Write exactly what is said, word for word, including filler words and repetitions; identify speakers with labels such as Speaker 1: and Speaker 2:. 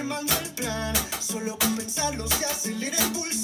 Speaker 1: armando el plan. Solo con pensarlo se acelera el pulso.